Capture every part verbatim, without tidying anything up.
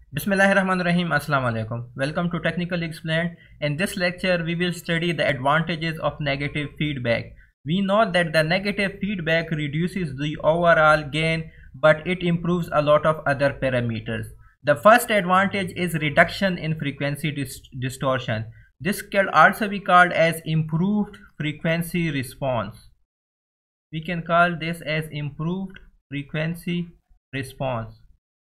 Bismillahirrahmanirrahim. Assalamu alaikum. Welcome to Technical Explained. In this lecture, we will study the advantages of negative feedback. We know that the negative feedback reduces the overall gain, but it improves a lot of other parameters. The first advantage is reduction in frequency dis distortion. This can also be called as improved frequency response. We can call this as improved frequency response.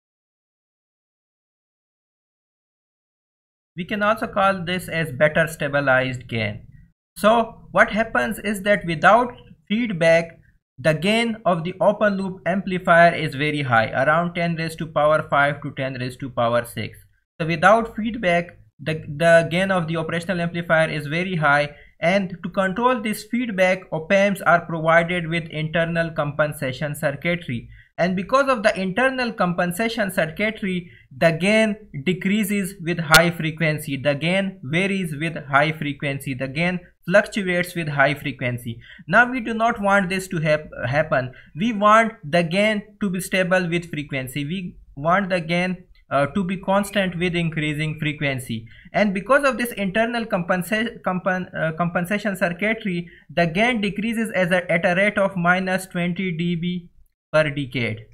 We can also call this as better stabilized gain. So what happens is that without feedback, the gain of the open loop amplifier is very high, around ten raised to power five to ten raised to power six. So without feedback, the, the gain of the operational amplifier is very high, and to control this feedback, op-amps are provided with internal compensation circuitry. And because of the internal compensation circuitry, the gain decreases with high frequency. The gain varies with high frequency. The gain fluctuates with high frequency. Now we do not want this to hap happen. We want the gain to be stable with frequency. We want the gain uh, to be constant with increasing frequency. And because of this internal compensa compen uh, compensation circuitry, the gain decreases as a, at a rate of minus twenty D B per decade.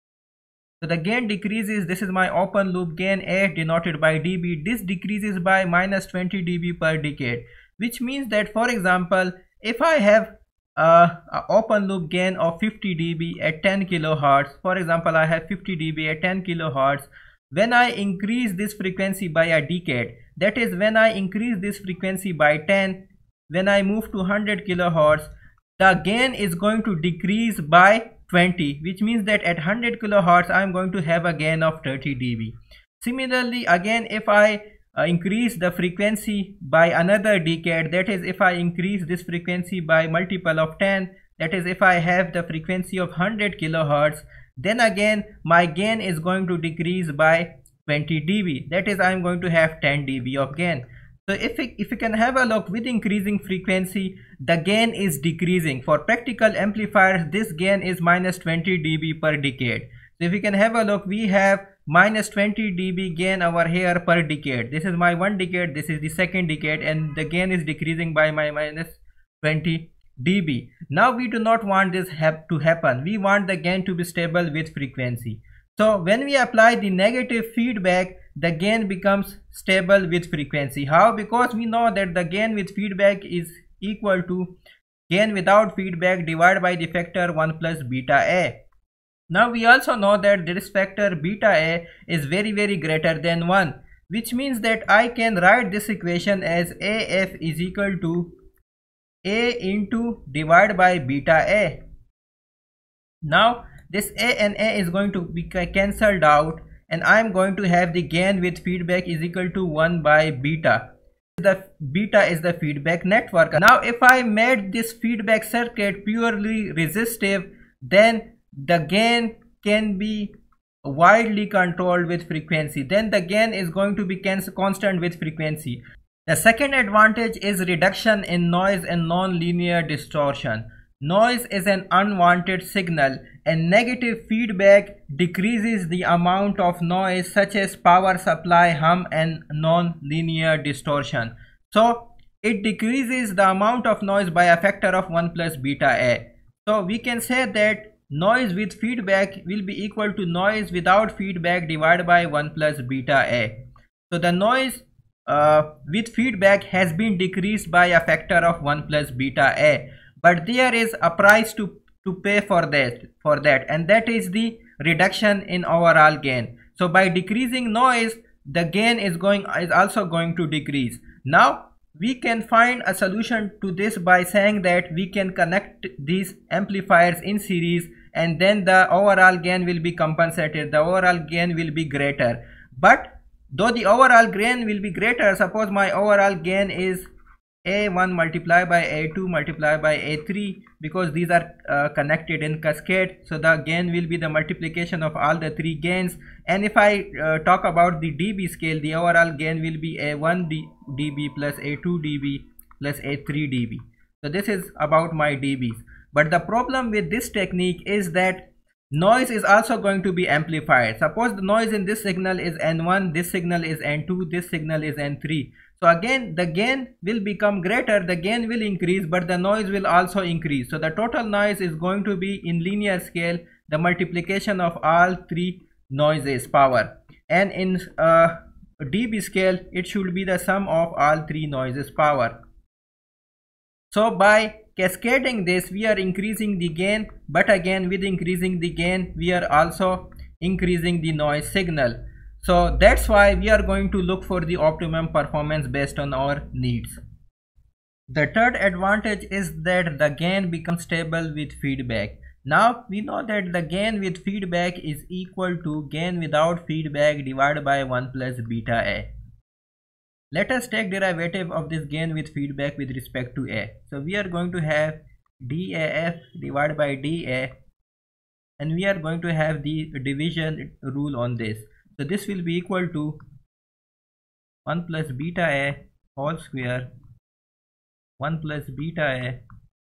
So the gain decreases. This is my open loop gain A denoted by dB. This decreases by minus twenty D B per decade, which means that, for example, if I have uh, an open loop gain of fifty D B at ten kilohertz, for example, I have fifty D B at ten kilohertz. When I increase this frequency by a decade, that is when I increase this frequency by ten, when I move to one hundred kilohertz, the gain is going to decrease by twenty, which means that at one hundred kilohertz I am going to have a gain of thirty D B. Similarly, again, if I uh, increase the frequency by another decade, that is if I increase this frequency by multiple of ten, that is if I have the frequency of one hundred kilohertz, then again my gain is going to decrease by twenty D B. That is I am going to have ten D B of gain. So if we, if you can have a look, with increasing frequency, the gain is decreasing. For practical amplifiers, this gain is minus twenty D B per decade. So if you can have a look, we have minus twenty D B gain over here per decade. This is my one decade, this is the second decade, and the gain is decreasing by my minus twenty D B. Now we do not want this hap to happen. We want the gain to be stable with frequency. So when we apply the negative feedback, the gain becomes stable with frequency. How? Because we know that the gain with feedback is equal to gain without feedback divided by the factor one plus beta A. Now we also know that this factor beta A is very very greater than one, which means that I can write this equation as A F is equal to A into divided by beta A. Now this A and A is going to be cancelled out, and I am going to have the gain with feedback is equal to one by beta. The beta is the feedback network. Now if I made this feedback circuit purely resistive, then the gain can be widely controlled with frequency. Then the gain is going to be constant with frequency. The second advantage is reduction in noise and non-linear distortion. Noise is an unwanted signal, and negative feedback decreases the amount of noise such as power supply hum and non-linear distortion. So it decreases the amount of noise by a factor of one plus beta A. So we can say that noise with feedback will be equal to noise without feedback divided by one plus beta A. So the noise uh, with feedback has been decreased by a factor of one plus beta A. But there is a price to, to pay for that, for that, and that is the reduction in overall gain. So by decreasing noise, the gain is going is also going to decrease. Now we can find a solution to this by saying that we can connect these amplifiers in series, and then the overall gain will be compensated. The overall gain will be greater. But though the overall gain will be greater, suppose my overall gain is A one multiplied by A two multiplied by A three, because these are uh, connected in cascade, so the gain will be the multiplication of all the three gains. And if I uh, talk about the dB scale, the overall gain will be A one dB plus A two dB plus A three dB. So this is about my dBs. But the problem with this technique is that noise is also going to be amplified. Suppose the noise in this signal is N one, this signal is N two, this signal is N three. So again the gain will become greater, the gain will increase, but the noise will also increase. So the total noise is going to be in linear scale the multiplication of all three noises power, and in uh, dB scale it should be the sum of all three noises power. So by cascading this we are increasing the gain, but again with increasing the gain we are also increasing the noise signal. So that's why we are going to look for the optimum performance based on our needs. The third advantage is that the gain becomes stable with feedback. Now we know that the gain with feedback is equal to gain without feedback divided by one plus beta A. Let us take derivative of this gain with feedback with respect to A. So we are going to have D A F divided by D A, and we are going to have the division rule on this. So this will be equal to one plus beta A whole square, one plus beta A,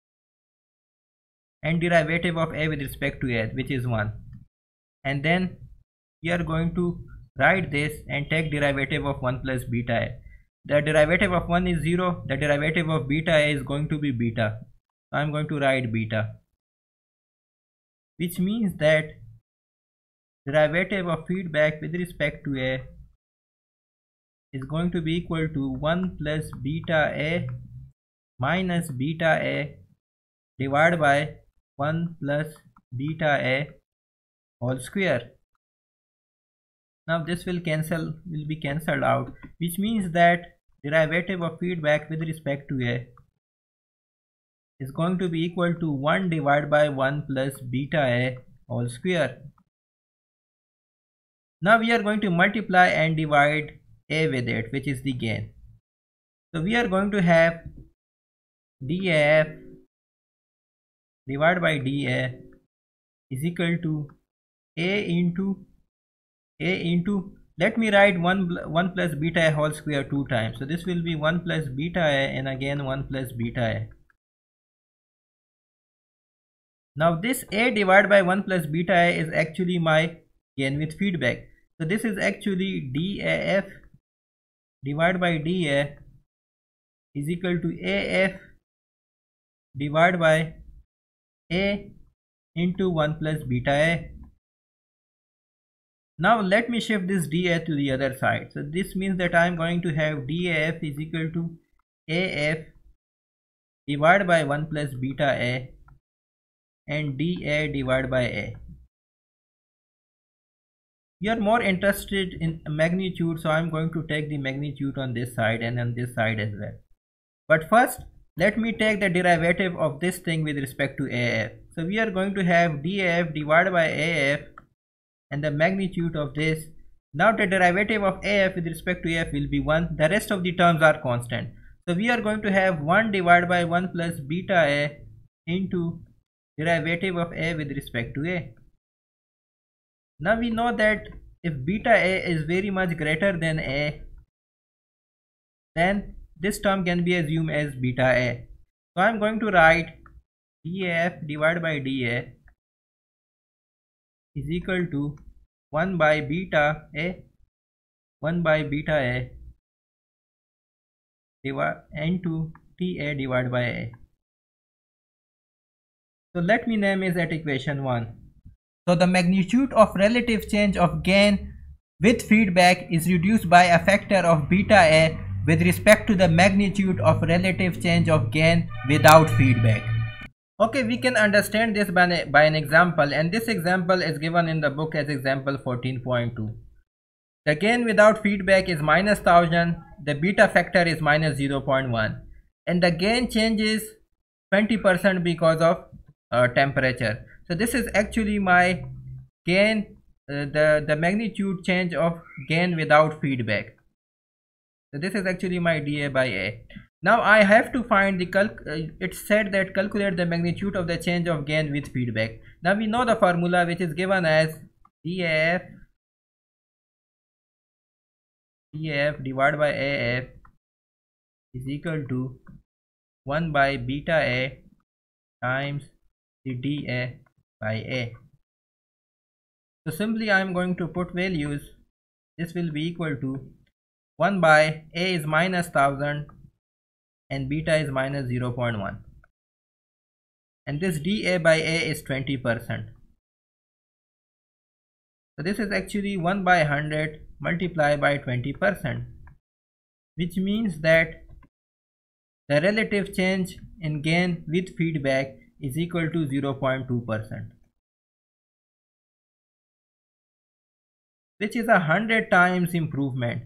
and derivative of A with respect to A, which is one. And then we are going to write this and take derivative of one plus beta A. The derivative of one is zero, the derivative of beta A is going to be beta. So I am going to write beta, which means that derivative of feedback with respect to A is going to be equal to one plus beta A minus beta A divided by one plus beta A whole square. Now this will cancel, will be cancelled out, which means that derivative of feedback with respect to A is going to be equal to one divided by one plus beta A whole square. Now we are going to multiply and divide A with it, which is the gain. So we are going to have D A F divided by D A is equal to A into A into, let me write one, one plus beta A whole square two times. So this will be one plus beta A and again one plus beta A. Now this A divided by one plus beta A is actually my gain with feedback. So this is actually D A F divided by D A is equal to A F divided by A into one plus beta A. Now let me shift this D A to the other side. So this means that I am going to have D A F is equal to A F divided by one plus beta A and D A divided by A. We are more interested in magnitude, so I am going to take the magnitude on this side and on this side as well. But first let me take the derivative of this thing with respect to A F. So we are going to have D A F divided by A F and the magnitude of this. Now the derivative of A F with respect to A F will be one. The rest of the terms are constant. So we are going to have one divided by one plus beta A into derivative of A with respect to A. Now we know that if beta A is very much greater than A, then this term can be assumed as beta A. So I am going to write D A F divided by D A is equal to one by beta A, one by beta A divide into T A divided by A. So let me name is at equation one. So the magnitude of relative change of gain with feedback is reduced by a factor of beta A with respect to the magnitude of relative change of gain without feedback. Okay, we can understand this by an, by an example, and this example is given in the book as example fourteen point two. The gain without feedback is minus one thousand, the beta factor is minus zero point one, and the gain changes twenty percent because of uh, temperature. So this is actually my gain, uh, the, the magnitude change of gain without feedback. So this is actually my D A by A. Now I have to find the calc, uh, it's said that calculate the magnitude of the change of gain with feedback. Now we know the formula, which is given as D A F D A F divided by A F is equal to one by beta A times the D A by A. So simply I am going to put values. This will be equal to one by A is minus one thousand and beta is minus zero point one, and this dA by A is twenty percent. So this is actually one by one hundred multiplied by twenty percent, which means that the relative change in gain with feedback is equal to zero point two percent, which is a hundred times improvement.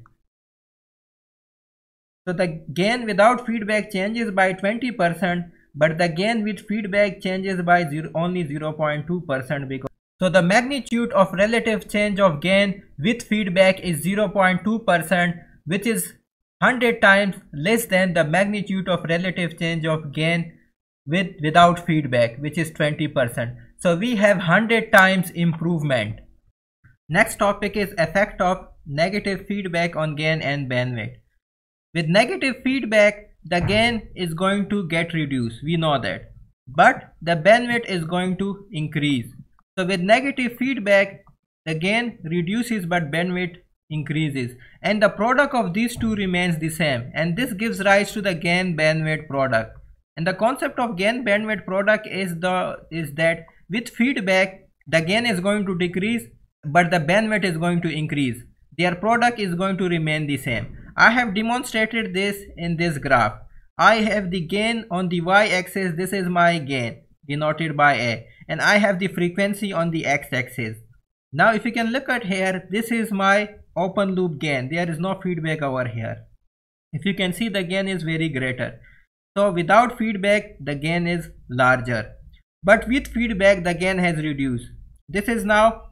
So the gain without feedback changes by twenty percent, but the gain with feedback changes by zero, only zero point two percent. Because so the magnitude of relative change of gain with feedback is zero point two percent, which is one hundred times less than the magnitude of relative change of gain with without feedback, which is twenty percent. So we have one hundred times improvement. Next topic is effect of negative feedback on gain and bandwidth. With negative feedback, the gain is going to get reduced, we know that, but the bandwidth is going to increase. So with negative feedback, the gain reduces but bandwidth increases, and the product of these two remains the same, and this gives rise to the gain bandwidth product. And the concept of gain bandwidth product is the is that with feedback the gain is going to decrease but the bandwidth is going to increase. Their product is going to remain the same. I have demonstrated this in this graph. I have the gain on the y-axis. This is my gain denoted by A, and I have the frequency on the x-axis. Now if you can look at here, this is my open loop gain. There is no feedback over here. If you can see, the gain is very greater. So without feedback the gain is larger, but with feedback the gain has reduced. This is now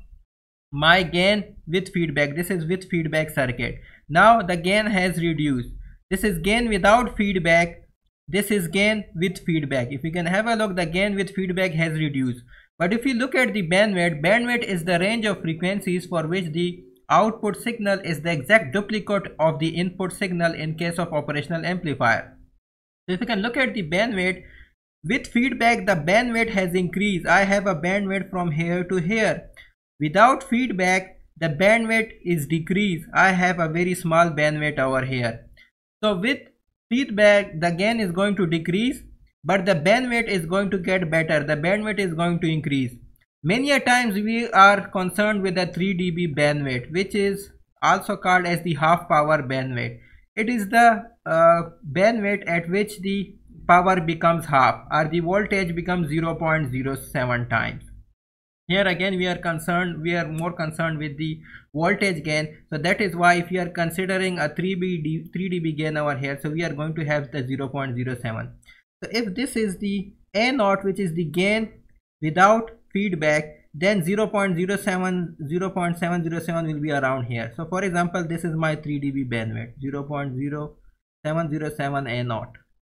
my gain with feedback. This is with feedback circuit. Now the gain has reduced. This is gain without feedback. This is gain with feedback. If you can have a look, the gain with feedback has reduced. But if you look at the bandwidth, bandwidth is the range of frequencies for which the output signal is the exact duplicate of the input signal in case of operational amplifier. So if you can look at the bandwidth, with feedback the bandwidth has increased. I have a bandwidth from here to here. Without feedback the bandwidth is decreased. I have a very small bandwidth over here. So with feedback the gain is going to decrease, but the bandwidth is going to get better. The bandwidth is going to increase. Many a times we are concerned with the three D B bandwidth, which is also called as the half power bandwidth. It is the uh, bandwidth at which the power becomes half, or the voltage becomes zero point zero seven times. Here again we are concerned, we are more concerned with the voltage gain. So that is why if you are considering a three D B gain over here, so we are going to have the zero point zero seven. So if this is the A naught, which is the gain without feedback, then zero point zero seven, zero point seven zero seven will be around here. So for example, this is my three D B bandwidth, zero point zero seven zero seven A naught.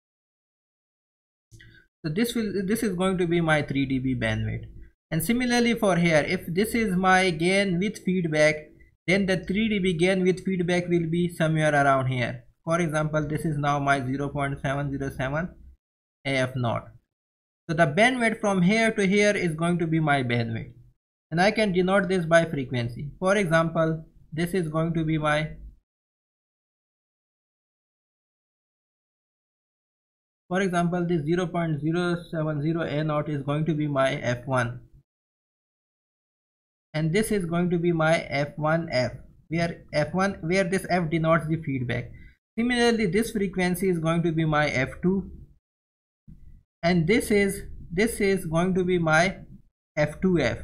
So this will this is going to be my three D B bandwidth. And similarly for here, if this is my gain with feedback, then the three D B gain with feedback will be somewhere around here. For example, this is now my zero point seven zero seven A F naught. So the bandwidth from here to here is going to be my bandwidth, and I can denote this by frequency. For example, this is going to be my for example this zero point zero seven zero A naught is going to be my F one, and this is going to be my F one F, where F one where this F denotes the feedback. Similarly, this frequency is going to be my F two, and this is this is going to be my F two F.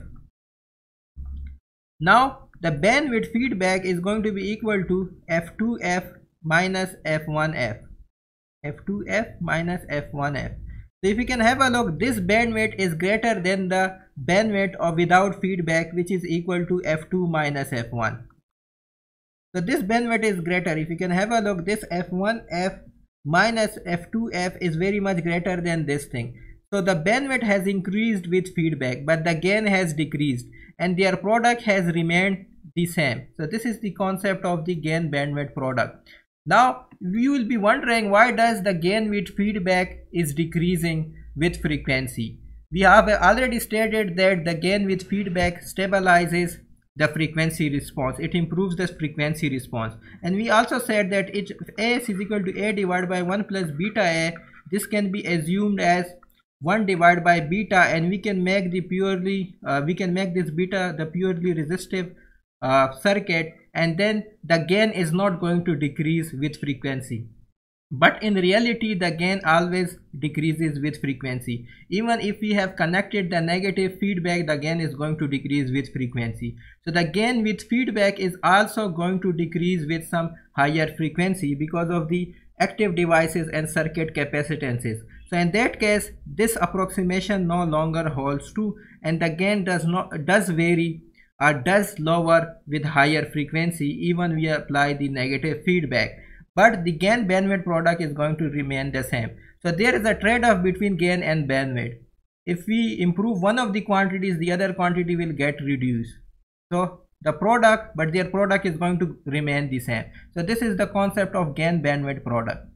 Now the bandwidth feedback is going to be equal to F two F minus F one F, F two F minus F one F. So if you can have a look, this bandwidth is greater than the bandwidth of without feedback, which is equal to F two minus F one. So this bandwidth is greater. If you can have a look, this F one F minus F two F is very much greater than this thing. So the bandwidth has increased with feedback, but the gain has decreased, and their product has remained the same. So this is the concept of the gain bandwidth product. Now you will be wondering, why does the gain with feedback is decreasing with frequency? We have already stated that the gain with feedback stabilizes the frequency response. It improves the frequency response. And we also said that if A is equal to A divided by one plus beta A, this can be assumed as one divided by beta, and we can make the purely uh, we can make this beta the purely resistive uh, circuit, and then the gain is not going to decrease with frequency. But in reality, the gain always decreases with frequency. Even if we have connected the negative feedback, the gain is going to decrease with frequency. So the gain with feedback is also going to decrease with some higher frequency because of the active devices and circuit capacitances. So in that case, this approximation no longer holds true, and the gain does not does vary or does lower with higher frequency even we apply the negative feedback. But the gain bandwidth product is going to remain the same. So there is a trade-off between gain and bandwidth. If we improve one of the quantities, the other quantity will get reduced. So the product, but their product is going to remain the same. So this is the concept of gain bandwidth product.